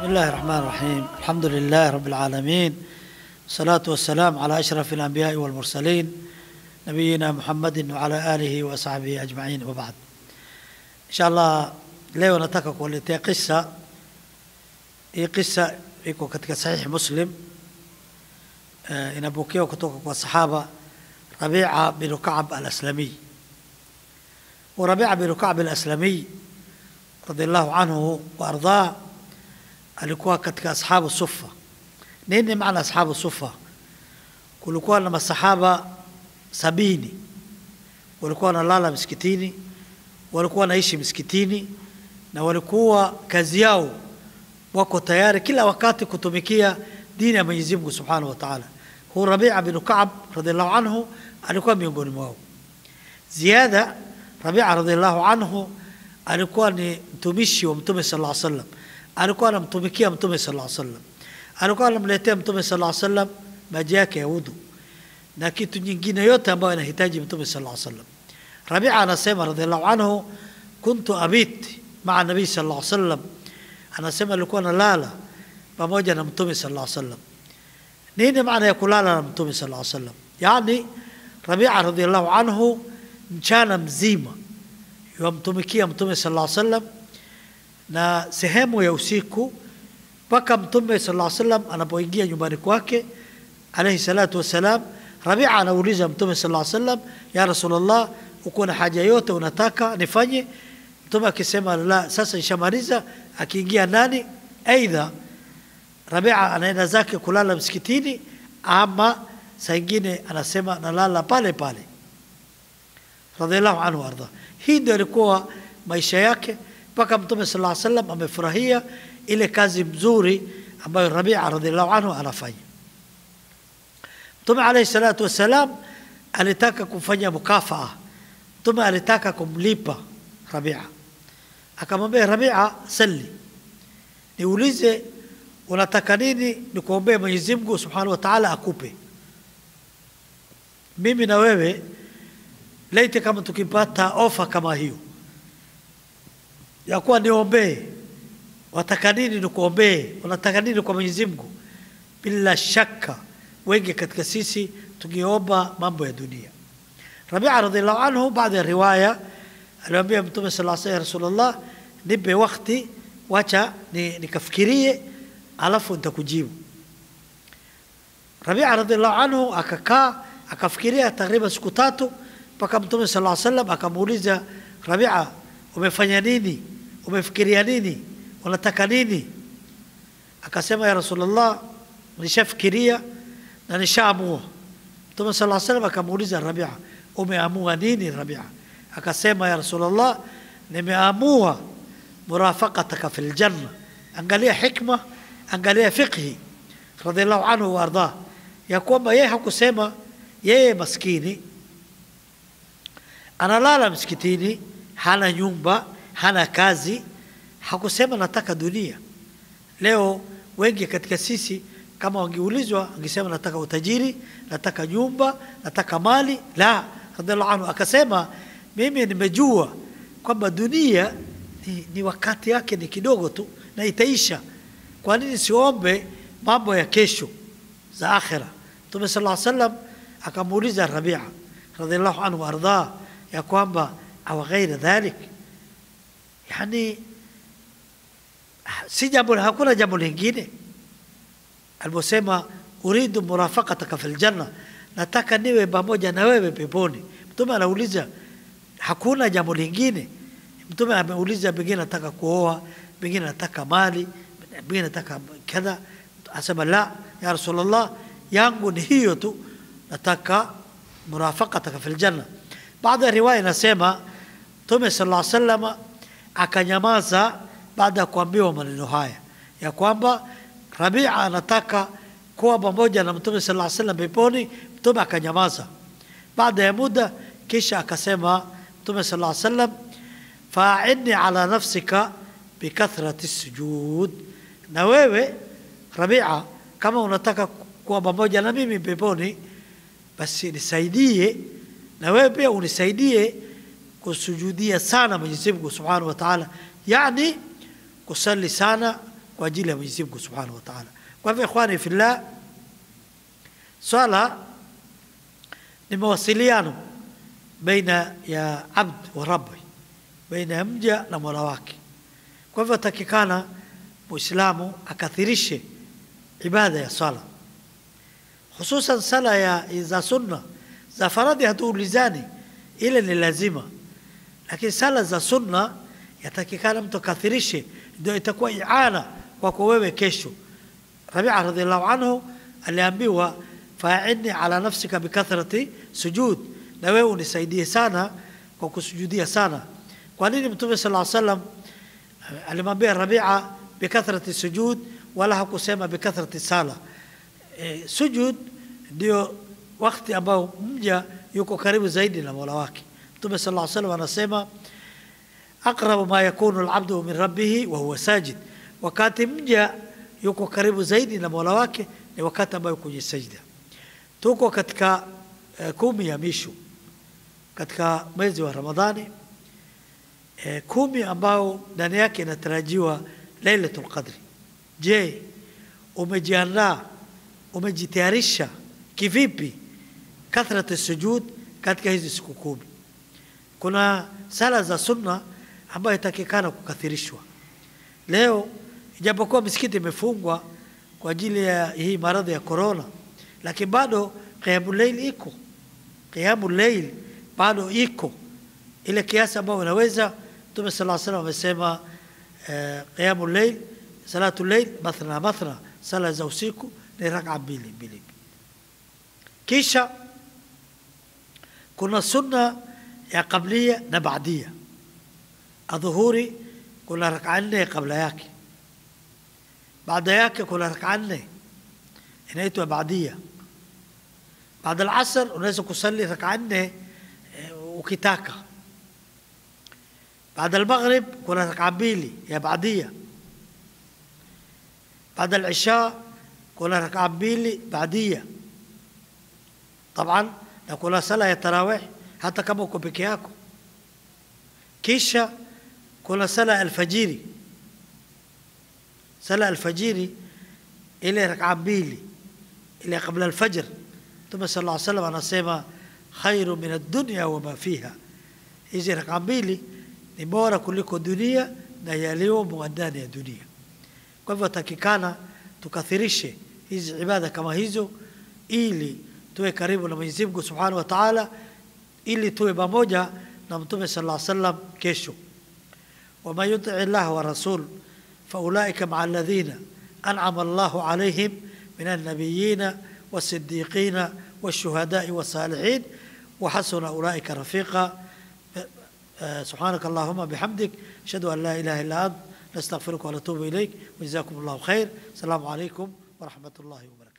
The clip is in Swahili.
بسم الله الرحمن الرحيم. الحمد لله رب العالمين، والصلاة والسلام على أشرف الأنبياء والمرسلين نبينا محمد وعلى آله وصحبه أجمعين، وبعد. إن شاء الله leo nataka kuwaletea kisa. Hii kisa iko katika Sahih Muslim, inapokewa kutoka kwa sahaba Rabi'a bin Ka'b al-Aslami. وربيعة بن كعب الأسلمي رضي الله عنه وأرضاه alikuwa katika ashabu sufa. Nini maana ashabu sufa? Kulikuwa na masahaba 70 walikuwa wanalala msikitini, walikuwa wanaishi msikitini, na walikuwa kazi yao wako tayari kila wakati kutumikia dini ya Mwenyezi Mungu Subhanahu wa Ta'ala. Huyu Rabi'a bin Ka'b radhiallahu anhu alikuwa miongoni mwao. Ziada, Rabi'a radhiallahu anhu alikuwa ni mtumishi wa Mtume sallallahu alaihi wasallam. Alikuwa anamtumikia Mtume sallallahu alaihi wasallam. Alikuwa anamletea Mtume sallallahu alaihi wasallam maji yake ya wudu na kitu nyingine yote ambayo anahitaji Mtume sallallahu alaihi wasallam. Rabi'a anasema radhiallahu anhu, kuntu abit ma'a nabii sallallahu alaihi wasallam. Anasema alikuwa analala pamoja na Mtume sallallahu alaihi wasallam. Nini maana ya kulala na Mtume sallallahu alaihi wasallam? Yani Rabi'a radhiallahu anhu mchana mzima yamtumikia Mtume sallallahu alaihi wasallam, na sehemu ya usiku mpaka Mtume sallallahu alaihi wasallam anapoingia nyumbani kwake alayhi salatu wasalam. Rabi'a anauliza Mtume sallallahu alaihi wasallam, ya Rasulullah, uko na haja yote unataka nifanye? Mtume akisema la, sasa nishamaliza, akiingia ndani, aidha Rabi'a anaenda zake kulala msikitini, ama saa nyingine anasema nalala pale pale, radhiallahu anhu arda. Hii ndio ilikuwa maisha yake mpaka Mtume sallallahu alaihi wasallam amefurahia ile kazi mzuri ambayo Rabi'a radhiallahu anhu anafanya. Mtume alayhi salatu wasalam alitaka kufanya mukafaa. Mtume alitaka kumlipa Rabi'a, akamwambia Rabi'a, sali, niulize unataka nini nikuombee Mwenyezi Mungu Subhanahu wa Ta'ala akupe. Mimi na wewe laiti kama tukipata ofa kama hiyo ya kuwa niombee, wataka nini nikuombee, unataka nini kwa Mwenyezi Mungu, bila shaka wengi katika sisi tungeomba mambo ya dunia. Rabi'a radhiallahu anhu baada ya riwaya aliambia Mtume sallallahu alaihi wasallam, Rasulullah, nipe wakati, wacha nikafikirie alafu nitakujibu. Rabi'a radhiallahu anhu akakaa akafikiria takriban siku 3 mpaka Mtume sallallahu alaihi wasallam akamuuliza, Rabi'a, umefanya nini? Umefikiria nini? Unataka nini? Akasema, ya Rasulullah, nishafikiria na nishaamua. Mtume sallallahu alaihi wasallam akamuuliza Rabi'a, umeamua nini Rabi'a? Akasema, ya Rasulullah, nimeamua murafaqataka fil janna. Angalia hikma, angalia fiqhi radhiallahu anhu wa arda, ya kwamba yeye hakusema yeye maskini analala msikitini, hana nyumba, hana kazi. Hakusema nataka dunia. Leo wengi katika sisi kama wangeulizwa wangesema nataka utajiri, nataka nyumba, nataka mali. La, radhiallahu anhu akasema, mimi nimejua kwamba dunia ni wakati yake ni kidogo tu na itaisha. Kwa nini siombe mambo ya kesho za akhira? Mtume sallallahu alaihi wasallam akamuuliza Rabi'a radhiallahu anhu arda, ya kwamba au ghaira dhalik, yani si jambo, hakuna jambo lingine. Aliposema uridu murafaqataka fil janna, nataka niwe pamoja na wewe peponi. Mtume anauliza hakuna jambo lingine? Mtume ameuliza pengine nataka kuoa, pengine nataka mali, pengine nataka kadha. Asema la, ya Rasulullah, yangu ni hiyo tu, nataka murafaqataka fil janna. Baada ya riwaya inasema Mtume sallallahu alaihi wasallam akanyamaza baada ya kuambiwa maneno haya ya kwamba Rabi'a anataka kuwa pamoja na Mtume sallallahu alaihi wasallam peponi. Mtume akanyamaza. Baada ya muda kisha akasema Mtume sallallahu alaihi wasallam, fa'inni ala nafsika bikathrati sujud, na wewe Rabi'a, kama unataka kuwa pamoja na mimi peponi, basi nisaidie na wewe pia unisaidie kusujudia sana Mwenyezi Mungu Subhanahu wa Ta'ala, yani kusali sana kwa ajili ya Mwenyezi Mungu Subhanahu wa Ta'ala. Kwa hivyo ikhwani fillah, swala ni mawasiliano baina ya abd wa rabbi, baina ya mja na Mola wake. Kwa hivyo takikana Muislamu akathirishe ibada ya swala, hususan sala za sunna. Za faradhi hatuulizani, ile ni lazima, lakini sala za sunna yatakikana mtu kathirishe, ndio itakuwa iana kwa wewe kesho. Rabi'a radhiallahu anhu aliambiwa fa'inni ala nafsika bikathrati sujud, na wewe unisaidie sana kwa kusujudia sana. Kwa nini Mtume sallallahu alaihi wasallam alimwambia Rabi'a bikathrati sujud wala hakusema bikathrati sala? Sujud ndio wakati ambao mja yuko karibu zaidi na Mola wake. Mtume sallallahu alaihi wasallam anasema aqrabu ma yakunu al-'abdu min rabbih wa huwa sajid, wakati mja yuko karibu zaidi na Mola wake ni wakati ambao yuko kwenye sajda. Tuko katika 10 ya misho katika mwezi wa Ramadhani, 10 ambao ndani yake inatarajiwa Lailatul Qadri. Je, umejiandaa, umejitayarisha kivipi kathratu sujud katika hizi siku 10? Kuna sala za sunna ambayo itakikana kukathirishwa. Leo ijapokuwa misikiti imefungwa kwa ajili ya hii maradhi ya corona, lakini bado qiyamul layl iko, qiyamul layl bado iko ile kiasi ambayo unaweza. Mtume sallallahu alaihi wasallam amesema qiyamul layl, salatul layl mathna mathna, sala za usiku ni rak'a mbili. Kisha kuna sunna ya qabliya na ba'diya. Adhuhuri kuna rak'a 4 kabla yake, baada yake kuna rak'a 4 inaitwa ba'diya. Baada al-asr unaweza kusali rak'a 4 ukitaka. Baada al-maghrib kuna rak'a 2 ya ba'diya. Baada al-isha kuna rak'a 2 ba'diya. طبعا na kuna sala ya tarawih hata kama uko peke yako. Kisha kuna sala alfajiri. Sala alfajiri ile rak'a 2 ile kabla alfajr. Mtume sallallahu alayhi wasallam anasema khairu min ad-dunya wa ma fiha, hizi rak'a 2 ni bora kuliko dunia na yaliyomo ndani ya dunia. Kwa hivyo takikana tukathirishe hizi ibada kama hizo ili tuwe karibu na Mwenyezi Mungu Subhanahu wa Ta'ala, ili tuwe pamoja na Mtume sallallahu alayhi wasallam kesho. Wa man yuti Allah wa rasul fa ulaika ma'a alladhina an'ama Allahu alayhim minan nabiyyina was-siddiqina wash-shuhada'i was-salihin wa hasuna ulaika rafiqa. سبحانك اللهم بحمدك أشهد أن لا إله إلا أنت نستغفرك ونتوب إليك وجزاكم الله خير. السلام عليكم ورحمة الله وبركاته.